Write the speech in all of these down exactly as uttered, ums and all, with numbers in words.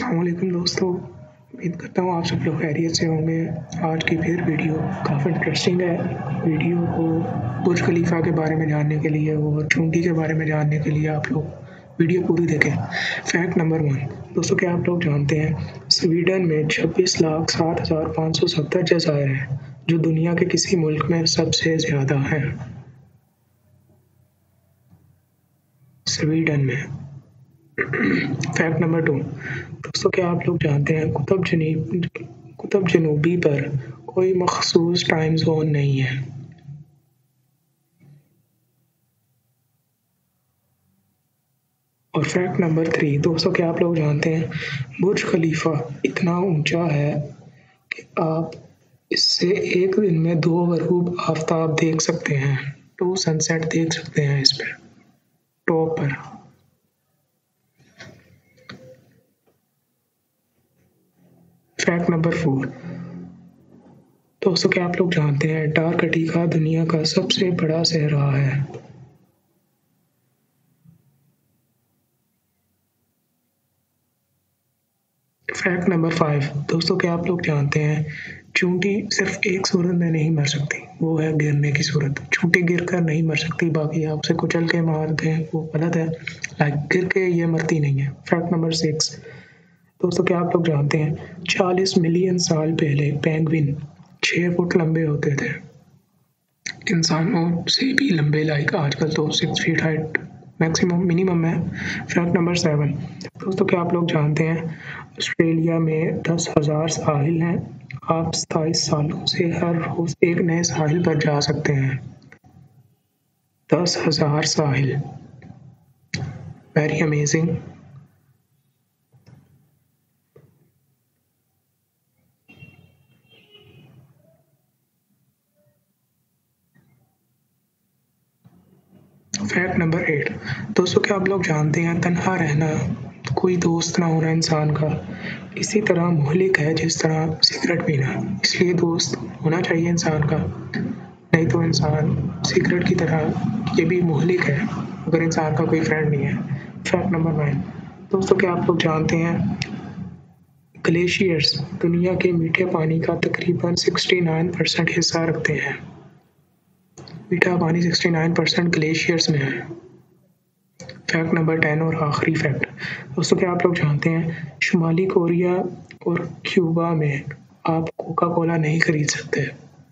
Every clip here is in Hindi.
अस्सलाम वालेकुम दोस्तों, उम्मीद करता हूँ आप सब लोग खैरियत से होंगे। आज की फिर वीडियो काफ़ी इंटरेस्टिंग है। वीडियो को बुर्ज खलीफा के बारे में जानने के लिए और चूंटी के बारे में जानने के लिए आप लोग वीडियो पूरी देखें। फैक्ट नंबर वन दोस्तों, क्या आप लोग जानते हैं स्वीडन में छब्बीस लाख सात हज़ार पाँच सौ सत्तर जज़ायर हैं, जो दुनिया के किसी मुल्क में सबसे ज़्यादा हैं। स्वीडन में। फैक्ट नंबर टू दोस्तों, क्या आप लोग जानते हैं कुतुब जनी कुतुब जनूबी पर कोई मखसूस टाइम जोन नहीं है। और फैक्ट नंबर थ्री दोस्तों, क्या आप लोग जानते हैं बुर्ज खलीफा इतना ऊंचा है कि आप इससे एक दिन में दो गरूब आफ्ताब देख सकते हैं, टू सनसेट देख सकते हैं इस पर टॉप पर। फैक्ट नंबर फोर दोस्तों, क्या आप लोग जानते हैं अंटार्कटिका दुनिया का सबसे बड़ा सहरा है। फैक्ट नंबर फाइव दोस्तों, क्या आप लोग जानते हैं चूंटी सिर्फ एक सूरत में नहीं मर सकती, वो है गिरने की सूरत। चूंटी गिर कर नहीं मर सकती, बाकी आपसे कुचल के मार दें वो गलत है, लाइक गिर के ये मरती नहीं है। फैक्ट नंबर सिक्स दोस्तों, क्या आप लोग जानते हैं चालीस मिलियन साल पहले पेंगुइन छः फुट लंबे होते थे, इंसानों से भी लंबे। लाइक आजकल तो six feet height maximum minimum है। फैक्ट नंबर सेवन दोस्तों, क्या आप लोग जानते हैं ऑस्ट्रेलिया में दस हज़ार साहिल हैं। आप सताईस सालों से हर रोज एक नए साहिल पर जा सकते हैं। दस हज़ार साहिल, very amazing. Fact number eight दोस्तों, क्या आप लोग जानते हैं तन्हा रहना, कोई दोस्त ना होना इंसान का इसी तरह मुहलिक है जिस तरह सिगरेट पीना। इसलिए दोस्त होना चाहिए इंसान का, नहीं तो इंसान सिगरेट की तरह ये भी मुहलिक है अगर इंसान का कोई फ्रेंड नहीं है। फैक्ट नंबर नाइन दोस्तों, क्या आप लोग जानते हैं ग्लेशियर्स दुनिया के मीठे पानी का तकरीबन उनहत्तर परसेंट हिस्सा रखते हैं। मीठा पानी उनहत्तर परसेंट ग्लेशियर्स में है। फैक्ट नंबर टेन और आखिरी फैक्ट दोस्तों, क्या आप लोग जानते हैं शुमाली कोरिया और क्यूबा में आप कोका कोला नहीं खरीद सकते।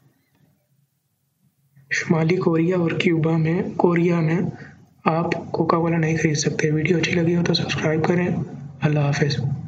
शुमाली कोरिया और क्यूबा में कोरिया में आप कोका कोला नहीं खरीद सकते। वीडियो अच्छी लगी हो तो सब्सक्राइब करें। अल्लाह हाफिज़।